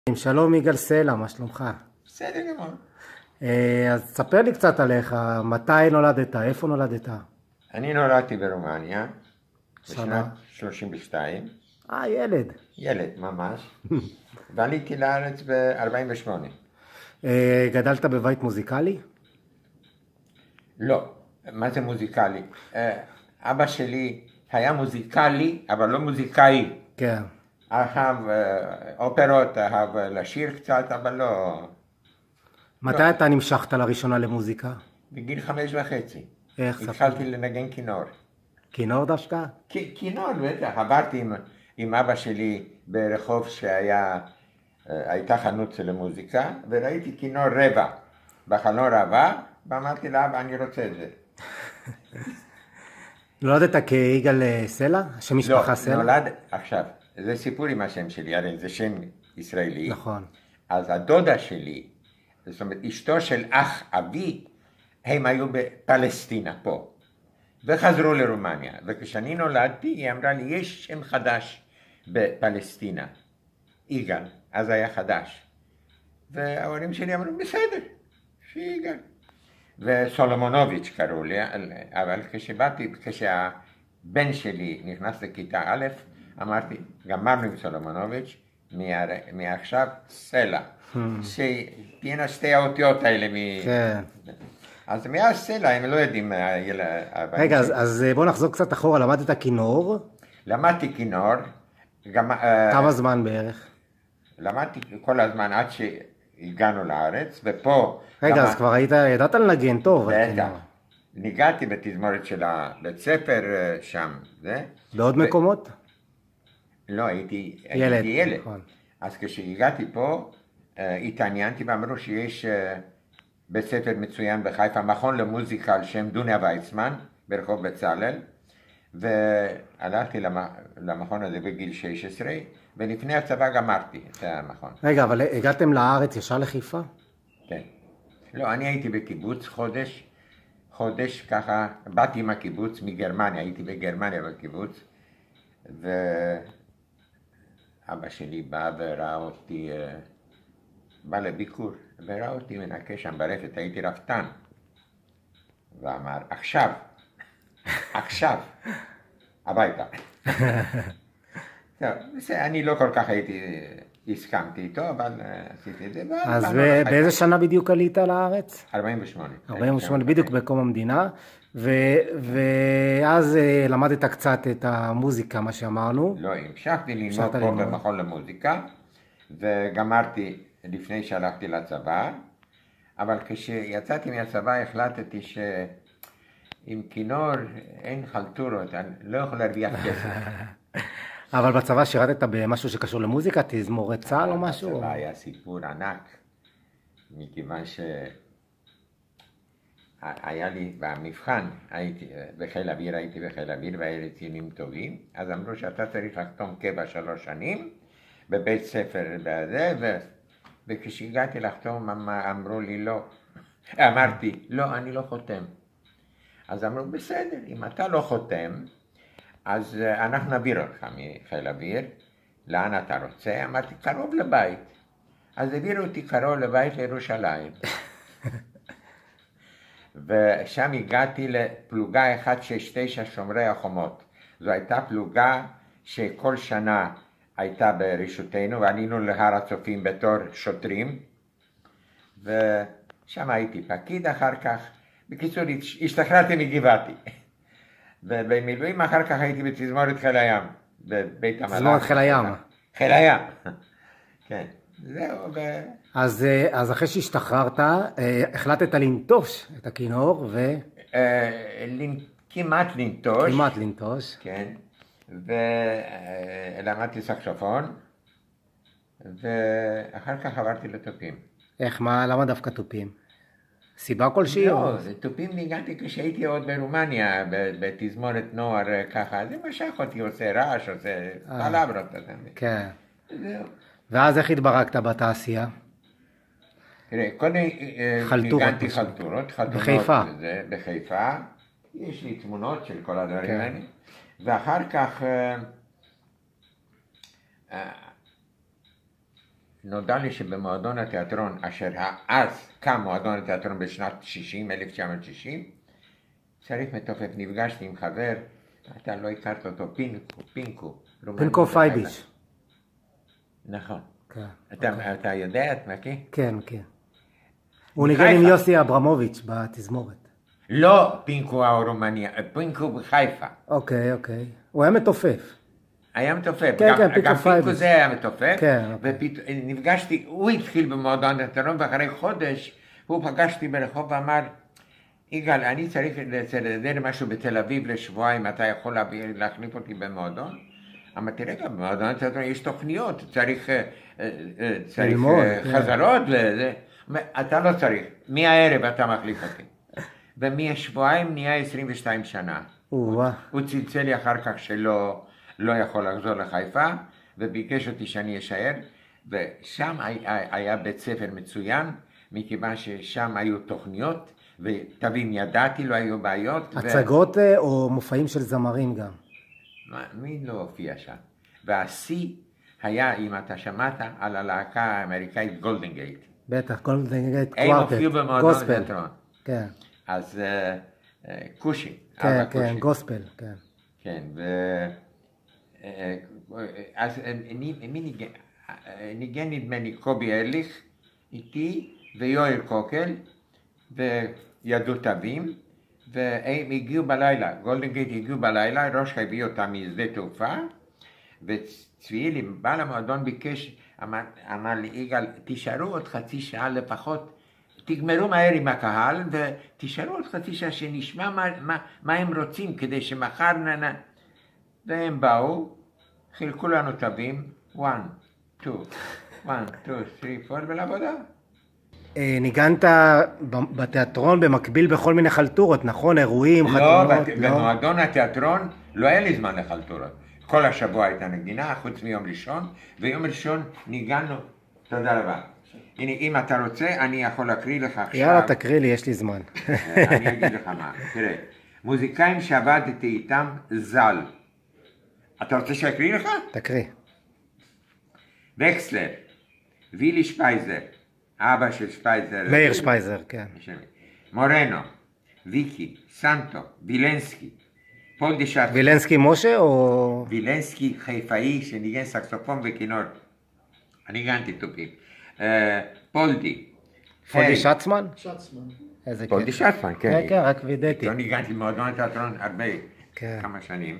שלום יגאל סלע, מה שלומך? בסדר גמור. אז תספר לי קצת עליך, מתי נולדת, איפה נולדת? אני נולדתי ברומניה, שנה? בשנת 32, ילד. ילד ממש, ועליתי לארץ ב-48. גדלת בבית מוזיקלי? לא, מה זה מוזיקלי? אבא שלי היה מוזיקלי, אבל לא מוזיקאי. כן. אהב אופרות, אהב לשיר קצת, אבל לא... מתי אתה נמשכת לראשונה למוזיקה? בגיל 5.5. איך ספר? התחלתי לנגן כינור. כינור דווקא? כינור, בטח. עברתי עם אבא שלי ברחוב הייתה חנות של מוזיקה, וראיתי כינור רבע בחלון רבע, ואמרתי לאבא, אני רוצה את זה. נולדת כיגאל סלע? שם משפחה סלע? לא, נולד, עכשיו, זה סיפור עם השם שלי, הרי זה שם ישראלי. נכון. אז הדודה שלי, זאת אומרת, אשתו של אח אבי, הם היו בפלסטינה פה, וחזרו לרומניה. וכשאני נולדתי, היא אמרה לי, יש שם חדש בפלסטינה, יגאל, אז היה חדש. וההורים שלי אמרו, בסדר, שיגאל. וסולומונוביץ' קראו לי, אבל כשהבן שלי נכנס לכיתה א', אמרתי, גמרנו עם סולומונוביץ', מעכשיו סלע. שתהיינה שתי האותיות האלה. כן. אז מאז סלע הם לא יודעים. רגע, אז בוא נחזור קצת אחורה, למדת כינור? למדתי כינור. כמה זמן בערך? למדתי כל הזמן עד שהגענו לארץ, ופה... רגע, אז כבר ידעת לנגן טוב. בטח. ניגעתי בתזמורת של הבית ספר שם. בעוד מקומות? לא, הייתי ילד. נכון. אז כשהגעתי פה, התעניינתי ואמרו שיש בית ספר מצוין בחיפה, מכון למוזיקה על שם דוניה ויצמן, ברחוב בצלאל, והלכתי למכון הזה בגיל 16, ולפני הצבא גמרתי את המכון. רגע, אבל הגעתם לארץ ישר לחיפה? כן. לא, אני הייתי בקיבוץ חודש ככה, באתי עם הקיבוץ מגרמניה, הייתי בגרמניה בקיבוץ, אבא שלי בא וראה אותי, בא לביקור, וראה אותי מנקה שם ברפת, הייתי רפתן. ואמר, עכשיו, הביתה. טוב, אני לא כל כך הסכמתי איתו, אבל עשיתי את זה. אז באיזה שנה בדיוק עלית לארץ? 48. 48, בדיוק בקום המדינה. ואז למדת קצת את המוזיקה, מה שאמרנו. לא, המשכתי ללמוד פה במכון למוזיקה, וגמרתי לפני שהלכתי לצבא, אבל כשיצאתי מהצבא החלטתי שעם כינור אין חלטורות, אני לא יכול להרוויח כסף. אבל בצבא שירתת במשהו שקשור למוזיקה, תזמורת צה"ל או משהו? בצבא היה סיפור ענק, מכיוון היה לי במבחן, הייתי בחיל אוויר והיה לי ציונים טובים, אז אמרו שאתה צריך לחתום קבע 3 שנים בבית ספר בזה, וכשהגעתי לחתום אמרו לי לא, אמרתי לא, אני לא חותם. אז אמרו בסדר, אם אתה לא חותם, אז אנחנו נעביר אותך מחיל אוויר, לאן אתה רוצה? אמרתי קרוב לבית, אז העבירו אותי קרוב לבית לירושלים. ושם הגעתי לפלוגה 169 שומרי החומות. זו הייתה פלוגה שכל שנה הייתה ברשותנו, ועלינו להר הצופים בתור שוטרים, ושם הייתי פקיד אחר כך. בקיצור, השתחררתי מגבעתי. ובמילואים אחר כך הייתי בתזמורת חיל הים, בבית המלאך. תזמורת חיל הים. חיל הים, כן. זהו, אז אחרי שהשתחררת, החלטת לנטוש את הכינור כמעט לנטוש. כמעט לנטוש. כן. ולמדתי סקסופון, ואחר כך עברתי לתופים. למה דווקא תופים? סיבה כלשהי? לא, תופים ניגנתי כשהייתי עוד ברומניה, בתזמורת נוער ככה, זה משך אותי, עושה רעש, עושה פלברות. כן. זהו. ואז איך התברכת בתעשייה? תראה, קודם ניגנתי חלטורות. בחיפה. בחיפה. יש לי תמונות של כל הדברים האלה. ואחר כך נודע לי שבמועדון התיאטרון, אשר אז קם מועדון התיאטרון בשנת 1960, צריך מתופף. נפגשתי עם חבר, אתה לא הכרת אותו, פינקו. פינקו פייביש. נכון. כן. אתה יודע, את מכיר? כן. הוא ניגן עם יוסי אברמוביץ' בתזמורת. לא פינקו הרומניה, פינקו בחיפה. אוקיי. הוא היה מתופף. היה מתופף. כן, גם פינקו זה היה מתופף. כן. ונפגשתי, הוא התחיל במועדון התיאטרון, ואחרי חודש הוא פגשתי ברחוב ואמר, יגאל, אני צריך לסדר משהו בתל אביב לשבועיים, אתה יכול להחליף אותי במועדון? אמרתי, רגע, במועדון התיאטרון יש תוכניות, צריך חזרות לזה. אתה לא צריך, מהערב אתה מחליף אותי. ומשבועיים נהיה 22 שנה. הוא צלצל לי אחר כך שלא יכול לחזור לחיפה, וביקש אותי שאני אשאר, ושם היה בית ספר מצוין, מכיוון ששם היו תוכניות, ותבין, ידעתי, לא היו בעיות. הצגות או מופעים של זמרים גם? מי לא הופיע שם? והשיא היה, אם אתה שמעת, על הלהקה האמריקאית גולדן גייט. בטח, גולדן גייט קוורטט. הם הופיעו במועדון התיאטרון. כן. אז קושי. כן, גוספל, כן. כן, אז ניגן נדמה לי קובי ארליך, איתי ויואל קוקל, ויהדות אבים, והם הגיעו בלילה, גולדן גייט הגיעו בלילה, ראש הביא אותם משדה תעופה, וצביאלי, בעל המועדון ביקש, אמר לי, יגאל, תישארו עוד חצי שעה לפחות, תגמרו מהר עם הקהל, ותישארו עוד חצי שעה שנשמע מה הם רוצים, כדי שמחר והם באו, חילקו לנו תווים, 1, 2, 3, 4, ולעבודה. ניגנת בתיאטרון במקביל בכל מיני חלטורות, נכון? אירועים, חתונות? לא, במועדון התיאטרון לא היה לי זמן לחלטורות. כל השבוע הייתה נגינה, חוץ מיום ראשון, ויום ראשון ניגענו. תודה רבה. הנה, אם אתה רוצה, אני יכול להקריא לך עכשיו. יאללה, תקריא לי, יש לי זמן. אני אגיד לך מה. תראה, מוזיקאים שעבדתי איתם ז"ל. אתה רוצה שאקריא לך? תקריא. וקסלר, וילי שפייזר, אבא של שפייזר. מאיר שפייזר, כן. מורנו, ויקי, סנטו, וילנסקי, פול דישאט. וילנסקי משה או... וילנסקי חיפאי שניגן סקסופון וכינור. אני ניגנתי תופים. פולדי. פולדי שצמן? שצמן. פולדי שצמן, כן. כן, רק וידאתי. לא ניגנתי במועדון התיאטרון הרבה, כמה שנים.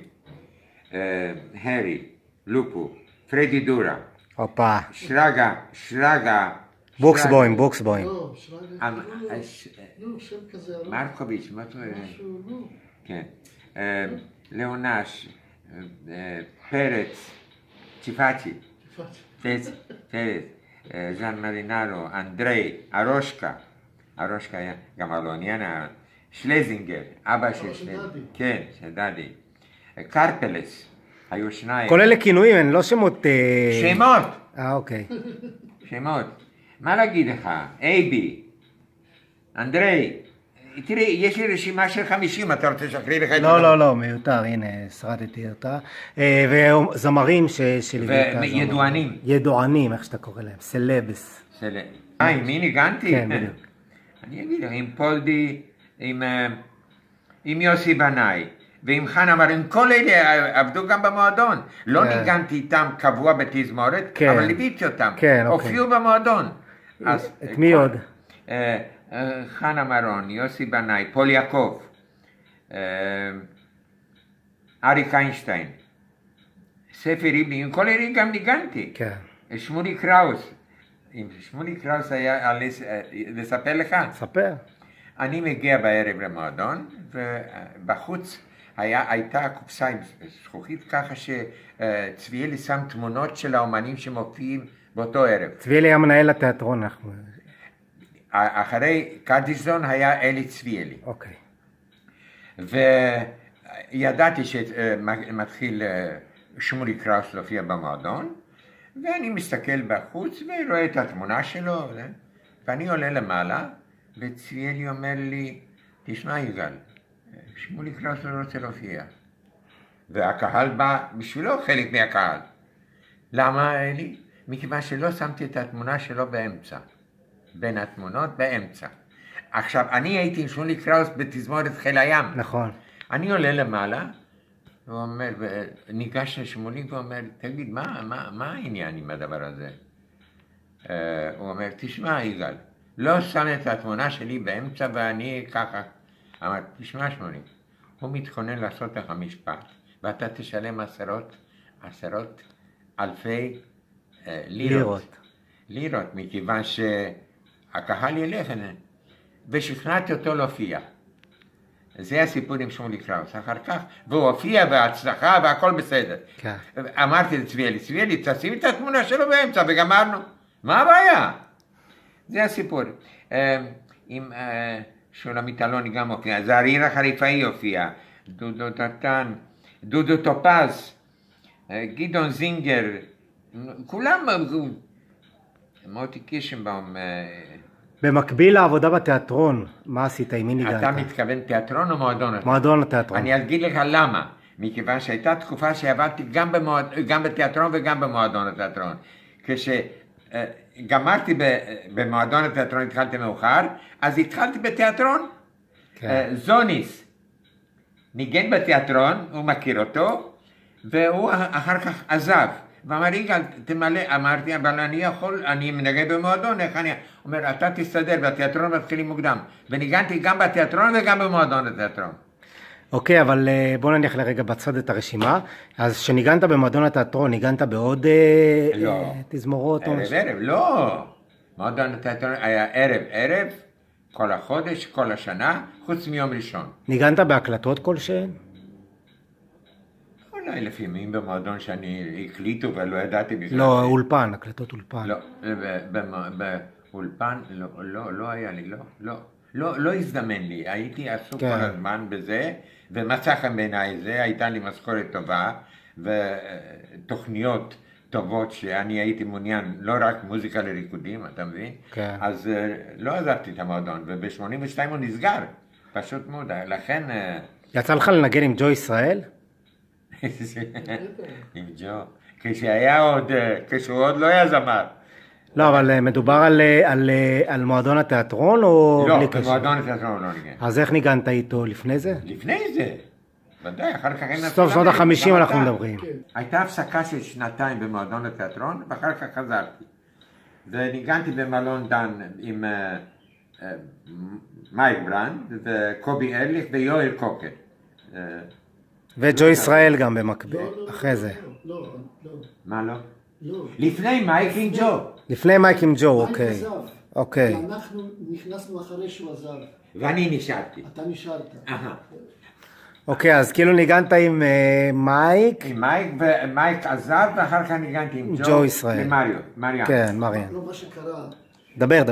הרי, לופו, פרדי דורה. הופה. שרגה. בוקסבוים. לא, שרגה. לא, שם כזה. מרקוביץ', מה אתה אומר? משהו, לא. כן. ליאונש, פרץ, צ'יפאצ'י. פרץ, ז'אן מרינרו, אנדרי, ארושקה היה גם אלוניאנה, שלזינגר, אבא של שלזינגר, כן, של דדי, קרפלס, היו שניים. כל אלה כינויים, הם לא שמות... שמות. אוקיי. שמות. מה להגיד לך? אייבי, אנדרי, תראי, יש לי רשימה של 50, אתה רוצה שאקריא לך את זה? לא, מיותר, הנה, שרדתי אותה. וזמרים שליווית. וידוענים. ידוענים, איך שאתה קורא להם, סלבס. עם מי ניגנתי? כן, בדיוק. אני אגיד לך, עם פולדי, עם יוסי בנאי, ועם חנה מר, עם כל אלה עבדו גם במועדון. לא ניגנתי איתם קבוע בתזמורת, אבל ליוויתי אותם. הופיעו במועדון. את מי עוד? חנה מרון, יוסי בנאי, פול יעקב, אריק איינשטיין, ספי ריבלין, עם כל אלה גם ניגנתי. כן. שמולי קראוס, עם שמולי קראוס היה לספר לך? ספר. אני מגיע בערב למועדון, ובחוץ הייתה קופסה עם זכוכית ככה שצביאלי שם תמונות של האומנים שמופיעים באותו ערב. צביאלי היה מנהל התיאטרון, אנחנו... אחרי קדישזון היה אלי צביאלי. אוקיי. וידעתי שמתחיל שמולי קראוס להופיע במועדון, ואני מסתכל בחוץ ורואה את התמונה שלו, ואני עולה למעלה, וצביאלי אומר לי, תשמע יגאל, שמולי קראוס לא רוצה להופיע. והקהל בא בשבילו חלק מהקהל. למה אלי? מכיוון שלא שמתי את התמונה שלו באמצע. בין התמונות באמצע. עכשיו, אני הייתי עם שמולי קראוס בתזמורת חיל הים. נכון. אני עולה למעלה, הוא אומר, ניגש לשמולי ואומר, תגיד, מה העניין עם הדבר הזה? הוא אומר, תשמע יגאל, לא שם את התמונה שלי באמצע ואני ככה. אמר, תשמע שמולי, הוא מתכונן לעשות לך משפט, ואתה תשלם עשרות אלפי לירות. לירות, מכיוון שהקהל ילך, ושכנעתי אותו להופיע. זה הסיפור עם שמולי קראוס. אחר כך, והוא הופיע בהצלחה והכל בסדר. כן. אמרתי לצביאלי, תשים את התמונה שלו באמצע וגמרנו. מה הבעיה? זה הסיפור. עם שולמית אלוני גם הופיע, זעריר החריפאי הופיע, דודו טטן, דודו טופז, גדעון זינגר, כולם, מוטי קישנבאום. במקביל לעבודה בתיאטרון, מה עשית? עם מי ניגנת? אתה מתכוון תיאטרון או מועדון התיאטרון? מועדון התיאטרון. אני אגיד לך למה. מכיוון שהייתה תקופה שעבדתי גם בתיאטרון וגם במועדון התיאטרון. כשגמרתי במועדון התיאטרון, התחלתי מאוחר, אז התחלתי בתיאטרון. כן. זוניס ניגן בתיאטרון, הוא מכיר אותו, והוא אחר כך עזב. ואמר, יגאל, תמלא, אמרתי, אבל אני מנגן במועדון, איך אני... הוא אומר, אתה תסתדר, והתיאטרון מתחילים מוקדם. וניגנתי גם בתיאטרון וגם במועדון התיאטרון. אוקיי, אבל בוא נניח לרגע בצד את הרשימה. אז כשניגנת במועדון התיאטרון, ניגנת בעוד תזמורות? ערב, לא. מועדון התיאטרון היה ערב, כל החודש, כל השנה, חוץ מיום ראשון. ניגנת בהקלטות כלשהן? אולי לפעמים במועדון שאני הקליטו ולא ידעתי בכלל. לא, אולפן, הקלטות אולפן. לא, באולפן לא היה לי, לא הזדמן לי, הייתי עסוק כל הזמן בזה, ומצא חן בעיניי זה, הייתה לי משכורת טובה, ותוכניות טובות שאני הייתי מעוניין, לא רק מוזיקה לריקודים, אתה מבין? כן. אז לא עזבתי את המועדון, וב-82 הוא נסגר, פשוט מאוד, לכן... יצא לך לנגן עם ג'ו ישראל? עם ג'ו, כשהוא עוד לא היה זמר. לא, אבל מדובר על מועדון התיאטרון או... לא, במועדון התיאטרון לא ניגן. אז איך ניגנת איתו לפני זה? לפני זה, ודאי, אחר כך... סוף שנות ה-50 אנחנו מדברים. הייתה הפסקה של שנתיים במועדון התיאטרון, ואחר כך חזרתי. וניגנתי במלון דן עם מייק ברנד, וקובי ארליך ויואל קוקר. וג'ו ישראל גם במקביל, אחרי זה. לא. מה לא? לא. לפני מייק עם ג'ו. לפני מייק עם ג'ו, אוקיי. מייק עזב. אוקיי. ואנחנו נכנסנו אחרי שהוא עזב. ואני נשארתי. אתה נשארת. אוקיי, אז כאילו ניגנת עם מייק. עם מייק, ומייק עזב, ואחר כך ניגנתי עם ג'ו ישראל. מריאן. כן, מריאן. לא, מה שקרה, דבר.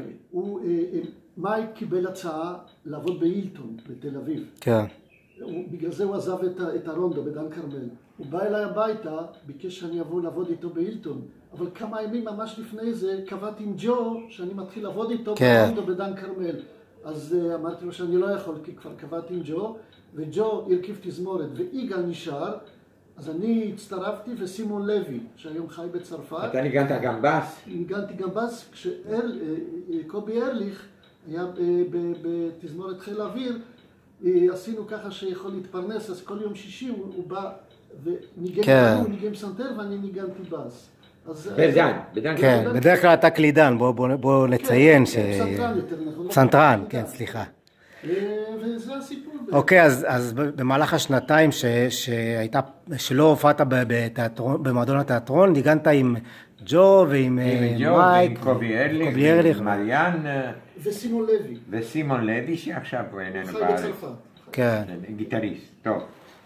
מייק קיבל הצעה לעבוד בהילטון, בתל אביב. כן. בגלל זה הוא עזב את הרונדו בדן כרמל. הוא בא אליי הביתה, ביקש שאני אבוא לעבוד איתו בהילטון. אבל כמה ימים ממש לפני זה קבעתי עם ג'ו שאני מתחיל לעבוד איתו ברונדו בדן כרמל. אז אמרתי לו שאני לא יכול, כי כבר קבעתי עם ג'ו, וג'ו הרכיב תזמורת, ויגאל נשאר. אז אני הצטרפתי, וסימון לוי, שהיום חי בצרפת. אתה ניגנת גם בס? ניגנתי גם בס, כשקובי ארליך היה בתזמורת חיל האוויר, עשינו ככה שיכול להתפרנס, אז כל יום שישי הוא בא וניגן, הוא ניגן סנטר ואני ניגנתי בס. בדן. כן, בדרך כלל אתה קלידן, בוא נציין ש... סנטרן יותר נכון. סנטרן, כן, סליחה. וזה הסיפור. אוקיי, אז במהלך השנתיים שלא הופעת במועדון התיאטרון, ניגנת עם ג'ו ועם מייק, עם קובי ארליך, מריאן וסימון לוי, שעכשיו הוא איננו חי בארץ. בצרפת. כן. גיטריסט, טוב.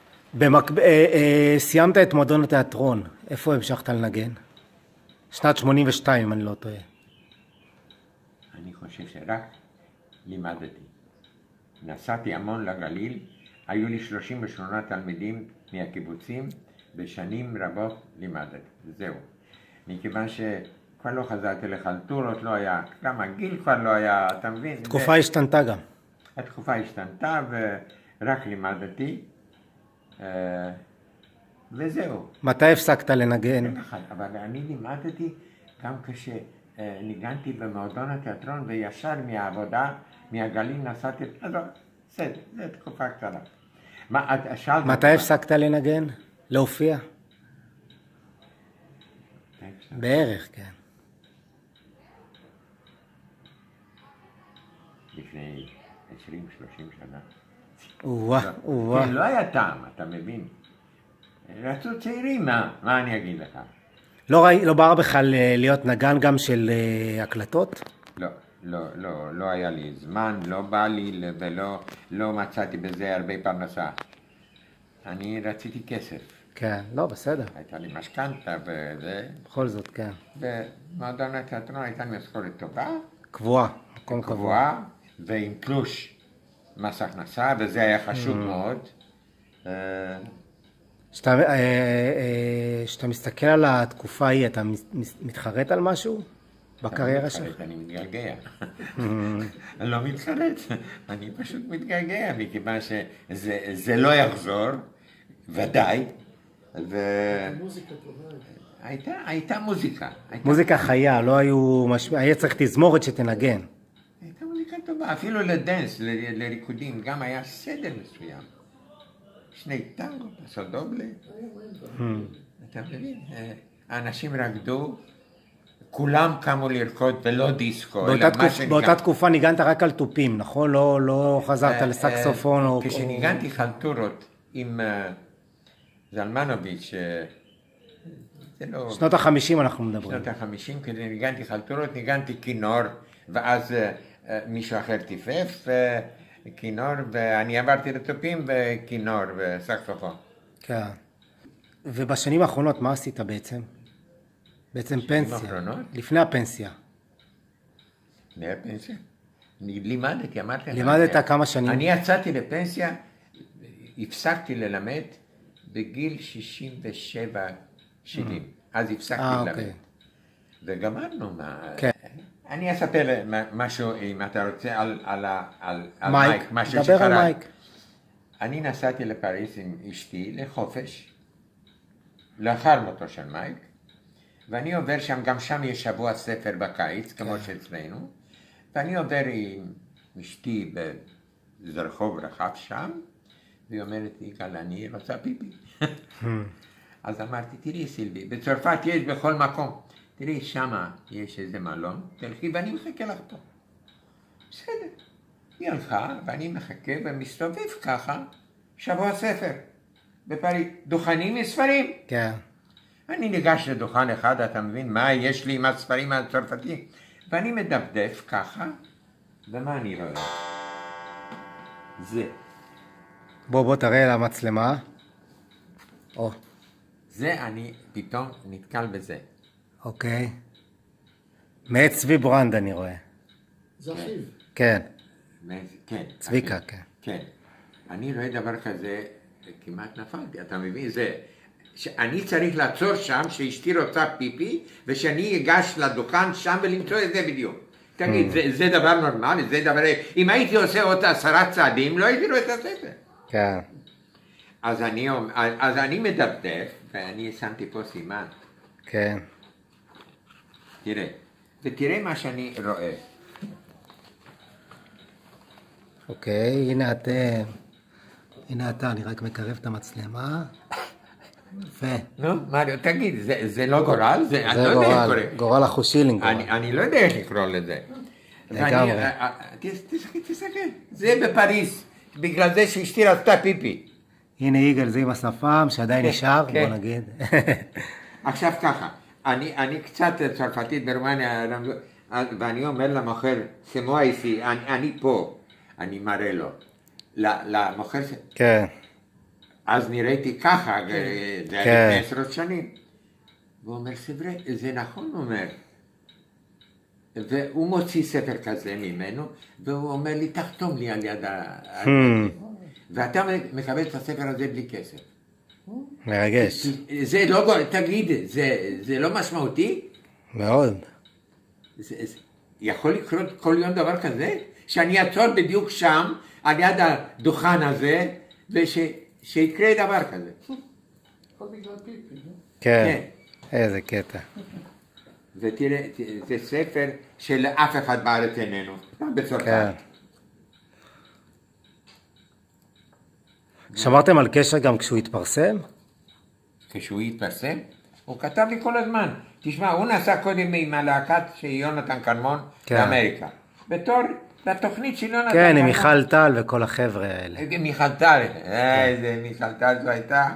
סיימת את מועדון התיאטרון, איפה המשכת לנגן? שנת 82 אם אני לא טועה. אני חושב שרק לימדתי. נסעתי המון לגליל, היו לי 38 תלמידים מהקיבוצים, בשנים רבות לימדתי, זהו. מכיוון שכבר לא חזרתי לחלטורות, לא היה, גם הגיל כבר לא היה, אתה מבין? התקופה השתנתה גם. התקופה השתנתה ורק לימדתי. וזהו. מתי הפסקת לנגן? אבל אני לימדתי גם כשניגנתי במועדון התיאטרון, וישר מהעבודה, מהגליל נסעתי, בסדר, זו תקופה קצרה. מתי הפסקת לנגן? להופיע? בערך, כן. לפני 20-30 שנה. וואה. לא היה טעם, אתה מבין? רצו צעירים, מה אני אגיד לך? לא בא בכלל להיות נגן גם של הקלטות? לא היה לי זמן, לא בא לי ולא מצאתי בזה הרבה פרנסה. אני רציתי כסף. כן, לא, בסדר. הייתה לי משכנתה וזה. בכל זאת, כן. במועדון התיאטרון הייתה לי משכורת טובה. קבועה, מקום קבוע. ועם תלוש מס הכנסה, וזה היה חשוב מאוד. כשאתה מסתכל על התקופה ההיא, אתה מתחרט על משהו בקריירה שלך? אני מתגעגע. אני לא מתחרט, אני פשוט מתגעגע, מכיוון שזה לא יחזור, ודאי. מוזיקה טובה. הייתה מוזיקה. מוזיקה חיה, לא היה צריך תזמורת שתנגן. הייתה מוזיקה טובה, אפילו לדנס, לריקודים, גם היה סדר מסוים. שני טנגו, פסודובלה. אתה מבין? האנשים רקדו, כולם קמו לרקוד ולא דיסקו. באותה תקופה ניגנת רק על טופים, נכון? לא חזרת לסקסופון? כשניגנתי חלטורות עם זלמנוביץ', שנות ה-50 אנחנו מדברים. שנות ה-50, כשניגנתי חלטורות, ניגנתי כינור, ואז מישהו אחר טיפף כינור, ואני עברתי לטופים וכינור וסקסופון. כן. ובשנים האחרונות מה עשית בעצם? בעצם פנסיה. לפני הפנסיה. לפני הפנסיה? לימדתי, אמרתי. לימדת כמה שנים? אני יצאתי לפנסיה, הפסקתי ללמד בגיל 67-70. אז הפסקתי ללמד. וגמרנו מה... כן. אני אספר משהו, אם אתה רוצה, על מייק. משהו דבר על מייק. אני נסעתי לפריז עם אשתי לחופש, לאחר מותו של מייק, ואני עובר שם, גם שם יש שבוע ספר בקיץ, כמו שאצלנו, ואני עובר עם אשתי באיזה רחוב רחב שם, והיא אומרת לי, יגאל, אני רוצה פיפי. אז אמרתי, תראי סילבי, בצרפת יש בכל מקום. תראי, שמה יש איזה מלון, תלכי ואני מחכה לך פה. בסדר. היא הלכה ואני מחכה ומסתובב ככה, שבוע ספר. בפריז, דוכנים מספרים. כן. אני ניגש לדוכן אחד, אתה מבין מה יש לי עם הספרים הצרפתיים? ואני מדפדף ככה, ומה אני רואה? זה. בוא תראה למצלמה. זה אני פתאום נתקל בזה. אוקיי. מאת צבי ברנד אני רואה. זה אחיו. כן. כן. צביקה, כן. כן. אני רואה דבר כזה, כמעט נפלתי, אתה מבין? זה, שאני צריך לעצור שם, שאשתי רוצה פיפי, ושאני אגש לדוכן שם ולמצוא את זה בדיוק. תגיד, זה דבר נורמלי, זה דבר... אם הייתי עושה עוד 10 צעדים, לא הייתי רואה את הספר. כן. אז אני מדפדף, ואני שמתי פה סימן. כן. תראה, ותראה מה שאני רואה. אוקיי, הנה אתה, אני רק מקרב את המצלמה. יפה. נו, מריו, תגיד, זה לא גורל? זה גורל החושילינג. אני לא יודע איך לקרוא לזה. לגמרי. תסתכל, זה בפריז, בגלל זה שאשתי רצתה פיפי. הנה יגאל, זה עם השפם שעדיין נשאר, בוא נגיד. עכשיו ככה, אני קצת צרפתית ברומניה, ואני אומר למוכר, כמו איסי, אני פה, אני מראה לו. למוכר, כן. אז נראיתי ככה, זה היה לפני 10 שנים. והוא אומר, סברה, זה נכון, הוא אומר. והוא מוציא ספר כזה ממנו, והוא אומר לי, תחתום לי על יד ואתה מקבל את הספר הזה בלי כסף. מרגש. זה לא, תגיד, זה לא משמעותי? מאוד. יכול לקרות כל יום דבר כזה? שאני אעצור בדיוק שם, על יד הדוכן הזה, ושיקרה דבר כזה. הכל בגלל פיפי. כן, איזה קטע. ותראה, זה ספר שלאף אחד בארץ איננו, גם בצרפת. כן. שמרתם על קשר גם כשהוא התפרסם? כשהוא התפרסם, הוא כתב לי כל הזמן. תשמע, הוא נסע קודם עם הלהקת של יונתן כרמון לאמריקה. בתוכנית של יונתן כן, עם מיכל טל וכל החבר'ה האלה. מיכל טל, איזה מיכל טל זו הייתה.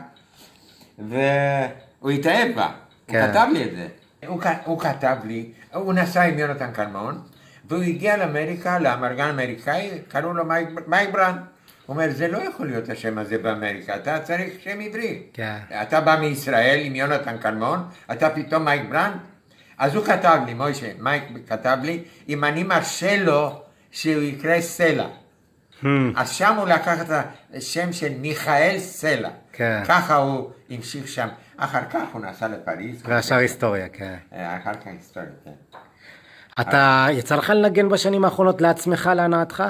והוא התאהב בה, הוא כתב לי את זה. הוא כתב לי, הוא נסע עם יונתן כרמון, והוא הגיע לאמריקה, לאמרגן אמריקאי, קראו לו מייק ברן. הוא אומר, זה לא יכול להיות השם הזה באמריקה, אתה צריך שם עברי. כן. אתה בא מישראל עם יונתן כרמון, אתה פתאום מייק ברן? אז הוא כתב לי, מוישה, מייק כתב לי, אם אני מרשה לו שהוא יקרא סלע. אז שם הוא לקח את השם של מיכאל סלע. כן. ככה הוא המשיך שם. אחר כך הוא נסע לפריז. והשאר היסטוריה, כן. אחר כך היסטוריה, כן. אתה, יצא לך לנגן בשנים האחרונות לעצמך, להנאתך?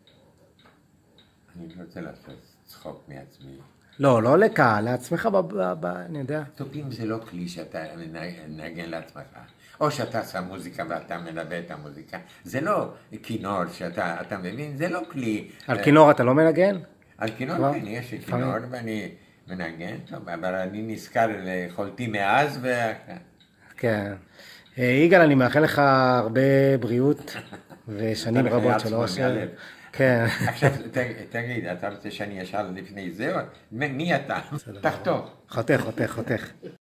אני לא רוצה לעשות צחוק מעצמי. לא לקהל, לעצמך, אני יודע. תופים זה לא כלי שאתה נגן לעצמך. או שאתה שם מוזיקה ואתה מלווה את המוזיקה. זה לא כינור שאתה מבין, זה לא כלי. על כינור אתה לא מנגן? על כינור, כן, יש לי כינור ואני מנגן, טוב, אבל אני נזכר ליכולתי מאז כן. יגאל, אני מאחל לך הרבה בריאות ושנים רבות של אושר. כן. עכשיו, תגיד, אתה רוצה שאני אשאל לפני זה? מי אתה? תחתוך. חותך.